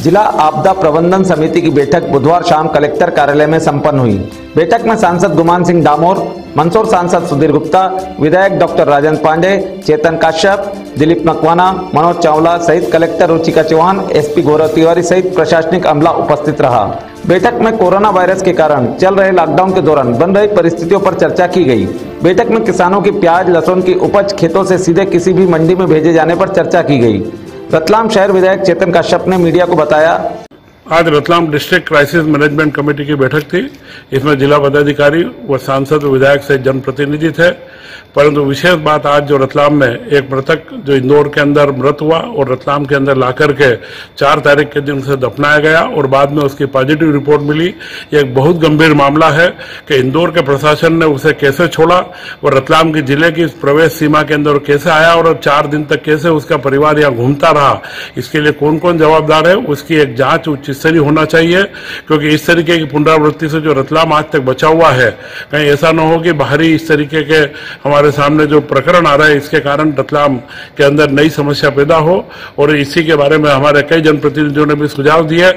जिला आपदा प्रबंधन समिति की बैठक बुधवार शाम कलेक्टर कार्यालय में संपन्न हुई। बैठक में सांसद गुमान सिंह डामोर, मंदसौर सांसद सुधीर गुप्ता, विधायक डॉक्टर राजेंद्र पांडे, चेतन काश्यप, दिलीप मकवाना, मनोज चावला सहित कलेक्टर रुचिका चौहान, एसपी गौरव तिवारी सहित प्रशासनिक अमला उपस्थित रहा। बैठक में कोरोना वायरस के कारण चल रहे लॉकडाउन के दौरान बन रही परिस्थितियों पर चर्चा की गई। बैठक में किसानों की प्याज लहसुन की उपज खेतों से सीधे किसी भी मंडी में भेजे जाने पर चर्चा की गई। रतलाम शहर विधायक चेतन काश्यप ने मीडिया को बताया, आज Ratlam district crisis management committee की बैठक थी। इसमें जिला पदाधिकारी व सांसद विधायक से जनप्रतिनिधि थे, परंतु विशेष बात आज जो रतलाम में एक मृतक जो इंदौर के अंदर मृत हुआ और रतलाम के अंदर लाकर के 4 तारीख के दिन उसे दफनाया गया और बाद में उसकी पॉजिटिव रिपोर्ट मिली। ये एक बहुत गंभीर मामला है कि इंदौर के प्रशासन ने उसे कैसे छोड़ा और रतलाम की जिले की प्रवेश सीमा के अंदर कैसे आया और 4 दिन तक कैसे उसका परिवार यहाँ घूमता रहा। इसके लिए कौन कौन जवाबदार है उसकी एक जांच उच्च स्तरीय होना चाहिए, क्योंकि इस तरीके की पुनरावृत्ति से जो रतलाम आज तक बचा हुआ है, कहीं ऐसा न हो कि बाहरी इस तरीके के हमारे सामने जो प्रकरण आ रहा है इसके कारण रतलाम के अंदर नई समस्या पैदा हो। और इसी के बारे में हमारे कई जनप्रतिनिधियों ने भी सुझाव दिए।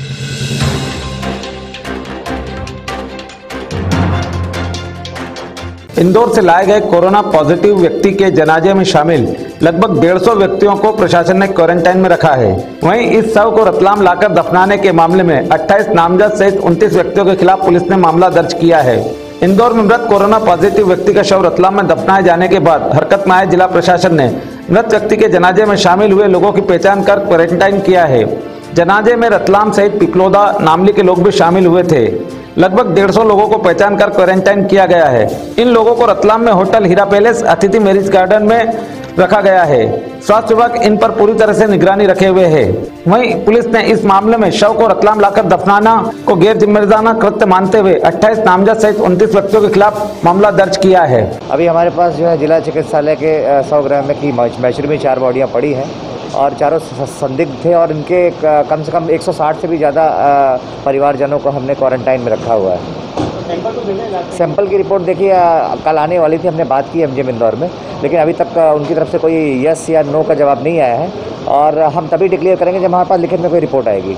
इंदौर से लाए गए कोरोना पॉजिटिव व्यक्ति के जनाजे में शामिल लगभग 150 व्यक्तियों को प्रशासन ने क्वारंटाइन में रखा है। वहीं इस शव को रतलाम लाकर दफनाने के मामले में 28 नामजद सहित 29 व्यक्तियों के खिलाफ पुलिस ने मामला दर्ज किया है। इंदौर में मृत कोरोना पॉजिटिव व्यक्ति का शव रतलाम में दफनाए जाने के बाद हरकत में आए जिला प्रशासन ने मृत व्यक्ति के जनाजे में शामिल हुए लोगों की पहचान कर क्वारंटाइन किया है। जनाजे में रतलाम सहित पिपलोदा, नामली के लोग भी शामिल हुए थे। लगभग 150 लोगों को पहचान कर क्वारंटाइन किया गया है। इन लोगों को रतलाम में hotel Hira palace Atithi marriage garden में रखा गया है। स्वास्थ्य विभाग इन पर पूरी तरह से निगरानी रखे हुए है। वहीं पुलिस ने इस मामले में शव को रतलाम लाकर दफनाना को गैर जिम्मेदाराना कृत्य मानते हुए 28 नामजद सहित 29 व्यक्तियों के खिलाफ मामला दर्ज किया है। अभी हमारे पास जो है जिला चिकित्सालय के 100 ग्राम में की मैचुरी में 4 बॉडियाँ पड़ी हैं और चारों संदिग्ध थे और इनके कम से कम 160 से भी ज़्यादा परिवारजनों को हमने क्वारंटाइन में रखा हुआ है। सैंपल की रिपोर्ट देखिए कल आने वाली थी, हमने बात की एमजीएम इंदौर में, लेकिन अभी तक उनकी तरफ से कोई यस या नो का जवाब नहीं आया है और हम तभी डिक्लेयर करेंगे जब हमारे पास लिखित में कोई रिपोर्ट आएगी।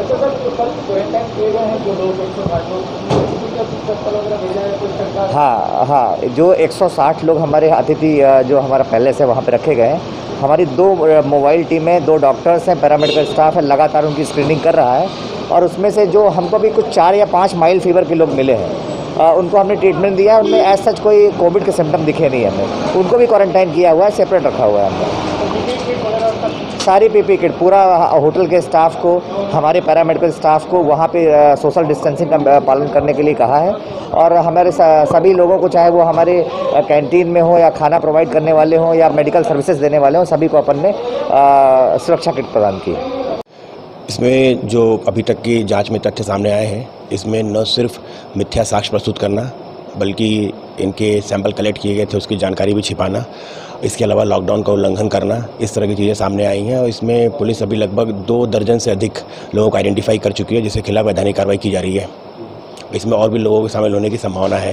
हाँ, जो 160 लोग हमारे अतिथि जो हमारा पहले से वहाँ पे रखे गए हैं, हमारी 2 मोबाइल टीमें, 2 डॉक्टर्स हैं, पैरामेडिकल स्टाफ है, लगातार उनकी स्क्रीनिंग कर रहा है और उसमें से जो हमको भी कुछ 4 या 5 माइल्ड फीवर के लोग मिले हैं उनको हमने ट्रीटमेंट दिया है। उनमें एज सच कोई कोविड के सिम्टम दिखे नहीं हमें, उनको भी क्वारंटाइन किया हुआ है, सेपरेट रखा हुआ है हमने। सारी पीपी किट पूरा होटल के स्टाफ को, हमारे पैरामेडिकल स्टाफ को वहाँ पे सोशल डिस्टेंसिंग का पालन करने के लिए कहा है और हमारे सभी लोगों को, चाहे वो हमारे कैंटीन में हो या खाना प्रोवाइड करने वाले हों या मेडिकल सर्विसेज देने वाले हों, सभी को अपन ने सुरक्षा किट प्रदान की। इसमें जो अभी तक की जांच में तथ्य सामने आए हैं, इसमें न सिर्फ मिथ्या साक्ष्य प्रस्तुत करना बल्कि इनके सैंपल कलेक्ट किए गए थे उसकी जानकारी भी छिपाना, इसके अलावा लॉकडाउन का उल्लंघन करना, इस तरह की चीज़ें सामने आई हैं और इसमें पुलिस अभी लगभग 2 दर्जन से अधिक लोगों को आइडेंटिफाई कर चुकी है, जिसके खिलाफ वैधानिक कार्रवाई की जा रही है। इसमें और भी लोगों के शामिल होने की संभावना है।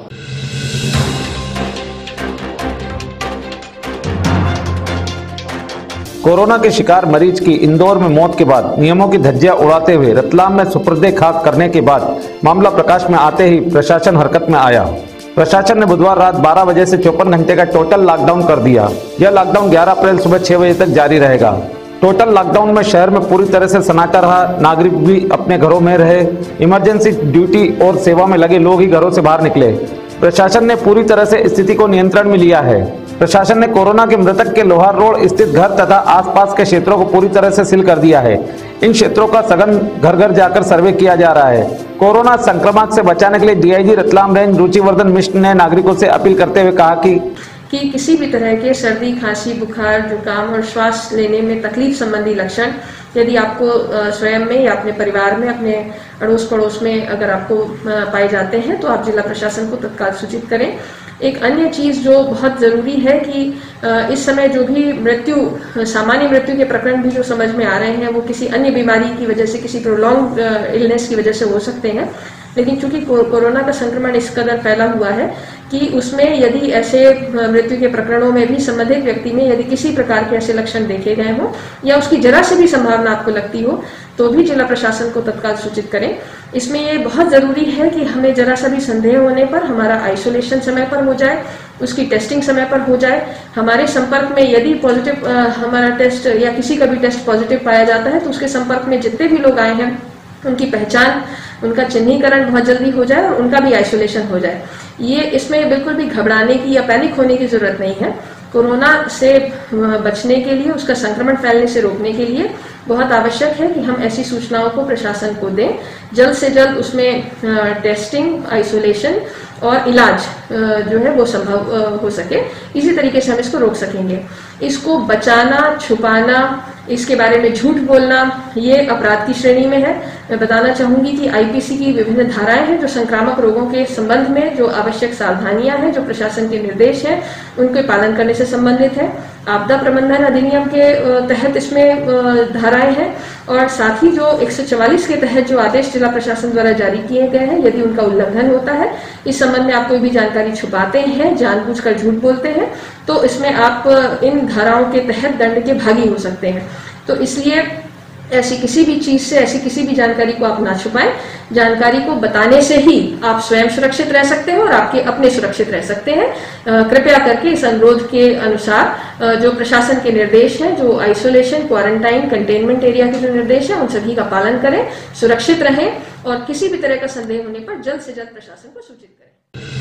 कोरोना के शिकार मरीज की इंदौर में मौत के बाद नियमों की धज्जियां उड़ाते हुए रतलाम में सुपुर्दे खाक करने के बाद मामला प्रकाश में आते ही प्रशासन हरकत में आया। प्रशासन ने बुधवार रात 12 बजे से 54 घंटे का टोटल लॉकडाउन कर दिया। यह लॉकडाउन 11 अप्रैल सुबह 6 बजे तक जारी रहेगा। टोटल लॉकडाउन में शहर में पूरी तरह से सन्नाटा रहा। नागरिक भी अपने घरों में रहे। इमरजेंसी ड्यूटी और सेवा में लगे लोग ही घरों से बाहर निकले। प्रशासन ने पूरी तरह से स्थिति को नियंत्रण में लिया है। प्रशासन ने कोरोना के मृतक के लोहार रोड स्थित घर तथा आसपास के क्षेत्रों को पूरी तरह से सील कर दिया है। इन क्षेत्रों का सघन घर घर जाकर सर्वे किया जा रहा है। कोरोना संक्रमण से बचाने के लिए डीआईजी रतलाम रेंज रुचिवर्धन मिश्र ने नागरिकों से अपील करते हुए कहा कि किसी भी तरह के सर्दी, खांसी, बुखार, जुकाम और श्वास लेने में तकलीफ संबंधी लक्षण यदि आपको स्वयं में या अपने परिवार में, अपने अड़ोस पड़ोस में अगर आपको पाए जाते हैं तो आप जिला प्रशासन को तत्काल सूचित करें। एक अन्य चीज जो बहुत जरूरी है कि इस समय जो भी सामान्य मृत्यु के प्रकरण भी जो समझ में आ रहे हैं वो किसी अन्य बीमारी की वजह से, किसी प्रोलॉन्ग इलनेस की वजह से हो सकते हैं, लेकिन चूंकि कोरोना का संक्रमण इस कदर फैला हुआ है कि उसमें यदि ऐसे मृत्यु के प्रकरणों में भी संबंधित व्यक्ति में यदि किसी प्रकार के ऐसे लक्षण देखे गए हों या उसकी जरा से भी संभावना आपको लगती हो तो भी जिला प्रशासन को तत्काल सूचित करें। इसमें ये बहुत ज़रूरी है कि हमें जरा सा भी संदेह होने पर हमारा आइसोलेशन समय पर हो जाए, उसकी टेस्टिंग समय पर हो जाए। हमारे संपर्क में यदि पॉजिटिव हमारा टेस्ट या किसी का भी टेस्ट पॉजिटिव पाया जाता है तो उसके संपर्क में जितने भी लोग आए हैं उनकी पहचान, उनका चिन्हीकरण बहुत जल्दी हो जाए और उनका भी आइसोलेशन हो जाए। ये इसमें बिल्कुल भी घबराने की या पैनिक होने की जरूरत नहीं है। कोरोना से बचने के लिए, उसका संक्रमण फैलने से रोकने के लिए बहुत आवश्यक है कि हम ऐसी सूचनाओं को प्रशासन को दें, जल्द से जल्द उसमें टेस्टिंग, आइसोलेशन और इलाज जो है वो संभव हो सके। इसी तरीके से हम इसको रोक सकेंगे। इसको बचाना, छुपाना, इसके बारे में झूठ बोलना, ये अपराध की श्रेणी में है। मैं बताना चाहूंगी कि आईपीसी की विभिन्न धाराएं हैं जो संक्रामक रोगों के संबंध में जो आवश्यक सावधानियां हैं, जो प्रशासन के निर्देश हैं, उनके पालन करने से संबंधित है। आपदा प्रबंधन अधिनियम के तहत इसमें धाराएं हैं और साथ ही जो 144 के तहत जो आदेश जिला प्रशासन द्वारा जारी किए गए हैं, यदि उनका उल्लंघन होता है, इस संबंध में आप कोई भी जानकारी छुपाते हैं, जानबूझकर झूठ बोलते हैं, तो इसमें आप इन धाराओं के तहत दंड के भागी हो सकते हैं। तो इसलिए ऐसी किसी भी चीज से, ऐसी किसी भी जानकारी को आप ना छुपाएं। जानकारी को बताने से ही आप स्वयं सुरक्षित रह सकते हैं और आपके अपने सुरक्षित रह सकते हैं। कृपया करके इस अनुरोध के अनुसार जो प्रशासन के निर्देश हैं, जो आइसोलेशन, क्वारंटाइन, कंटेनमेंट एरिया के जो निर्देश हैं, उन सभी का पालन करें, सुरक्षित रहें और किसी भी तरह का संदेह होने पर जल्द से जल्द प्रशासन को सूचित करें।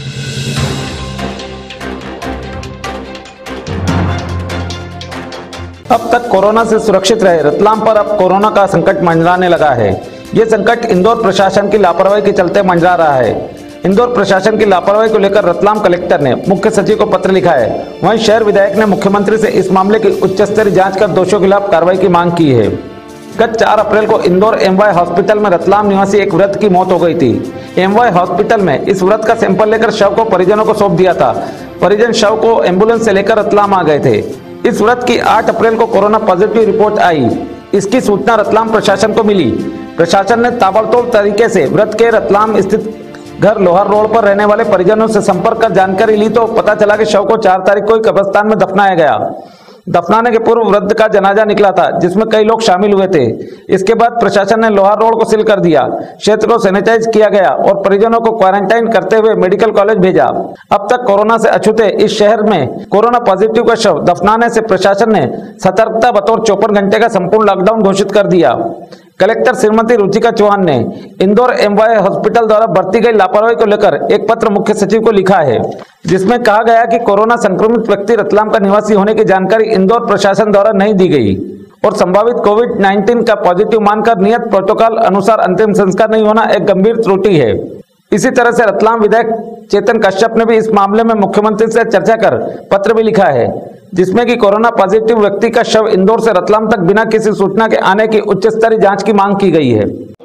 अब तक कोरोना से सुरक्षित रहे रतलाम पर अब कोरोना का संकट मंडराने लगा है। ये संकट इंदौर प्रशासन की लापरवाही के चलते मंडरा रहा है। इंदौर प्रशासन की लापरवाही को लेकर रतलाम कलेक्टर ने मुख्य सचिव को पत्र लिखा है। वहीं शहर विधायक ने मुख्यमंत्री से इस मामले की उच्च स्तरीय जांच कर दोषियों के खिलाफ कार्रवाई की मांग की है। गत 4 अप्रैल को इंदौर एमवाय हॉस्पिटल में रतलाम निवासी एक वृद्ध की मौत हो गई थी। एमवाय हॉस्पिटल में इस वृद्ध का सैंपल लेकर शव को परिजनों को सौंप दिया था। परिजन शव को एम्बुलेंस से लेकर रतलाम आ गए थे। इस वृद्ध की 8 अप्रैल को कोरोना पॉजिटिव रिपोर्ट आई। इसकी सूचना रतलाम प्रशासन को मिली। प्रशासन ने ताबड़तोड़ तरीके से वृद्ध के रतलाम स्थित घर लोहार रोड पर रहने वाले परिजनों से संपर्क कर जानकारी ली तो पता चला कि शव को 4 तारीख को एक कब्रिस्तान में दफनाया गया। दफनाने के पूर्व वृद्ध का जनाजा निकला था जिसमें कई लोग शामिल हुए थे। इसके बाद प्रशासन ने लोहार रोड को सील कर दिया, क्षेत्र को सैनिटाइज किया गया और परिजनों को क्वारंटाइन करते हुए मेडिकल कॉलेज भेजा। अब तक कोरोना से अछूते इस शहर में कोरोना पॉजिटिव का शव दफनाने से प्रशासन ने सतर्कता बतौर 54 घंटे का संपूर्ण लॉकडाउन घोषित कर दिया। कलेक्टर श्रीमती रुचिका चौहान ने इंदौर एमवाय हॉस्पिटल द्वारा बरती गई लापरवाही को लेकर एक पत्र मुख्य सचिव को लिखा है, जिसमें कहा गया कि कोरोना संक्रमित व्यक्ति रतलाम का निवासी होने की जानकारी इंदौर प्रशासन द्वारा नहीं दी गई और संभावित कोविड-19 का पॉजिटिव मानकर नियत प्रोटोकॉल अनुसार अंतिम संस्कार नहीं होना एक गंभीर त्रुटि है। इसी तरह से रतलाम विधायक चेतन कश्यप ने भी इस मामले में मुख्यमंत्री से चर्चा कर पत्र भी लिखा है, जिसमें कि कोरोना पॉजिटिव व्यक्ति का शव इंदौर से रतलाम तक बिना किसी सूचना के आने की उच्च स्तरीय जांच की मांग की गई है।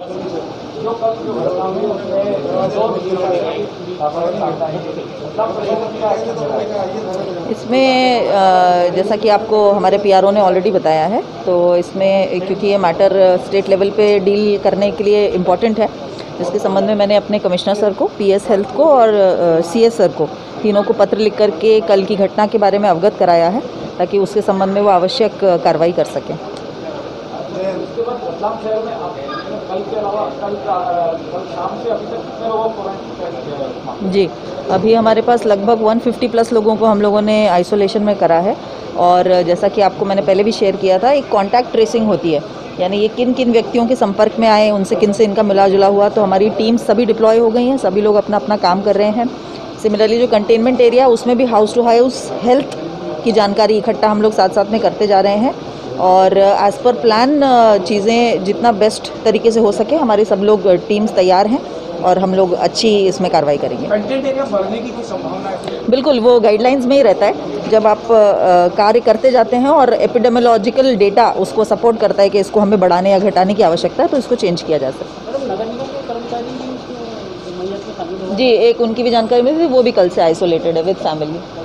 इसमें जैसा कि आपको हमारे पीआरओ ने ऑलरेडी बताया है, तो इसमें क्योंकि ये मैटर स्टेट लेवल पे डील करने के लिए इम्पॉर्टेंट है, जिसके संबंध में मैंने अपने कमिश्नर सर को, पीएस हेल्थ को और सीएस सर को, तीनों को पत्र लिख करके कल की घटना के बारे में अवगत कराया है ताकि उसके संबंध में वो आवश्यक कार्रवाई कर सकें। जी, अभी हमारे पास लगभग 150 प्लस लोगों को हम लोगों ने आइसोलेशन में करा है और जैसा कि आपको मैंने पहले भी शेयर किया था, एक कॉन्टैक्ट ट्रेसिंग होती है, यानी ये किन किन व्यक्तियों के संपर्क में आए, उनसे किन से इनका मिला जुला हुआ, तो हमारी टीम सभी डिप्लॉय हो गई हैं, सभी लोग अपना अपना काम कर रहे हैं। सिमिलरली जो कंटेनमेंट एरिया उसमें भी हाउस टू हाउस हेल्थ की जानकारी इकट्ठा हम लोग साथ साथ में करते जा रहे हैं और एज़ पर प्लान चीज़ें जितना बेस्ट तरीके से हो सके हमारे सब लोग टीम्स तैयार हैं और हम लोग अच्छी इसमें कार्रवाई करेंगे। कंटेंट एरिया बढ़ने की कोई संभावना है? बिल्कुल, वो गाइडलाइंस में ही रहता है। जब आप कार्य करते जाते हैं और एपिडेमियोलॉजिकल डेटा उसको सपोर्ट करता है कि इसको हमें बढ़ाने या घटाने की आवश्यकता है, तो इसको चेंज किया जा सकता है। नगर निगम के कर्मचारी जी, एक उनकी भी जानकारी मिली थी, वो भी कल से आइसोलेटेड है विद फैमिली।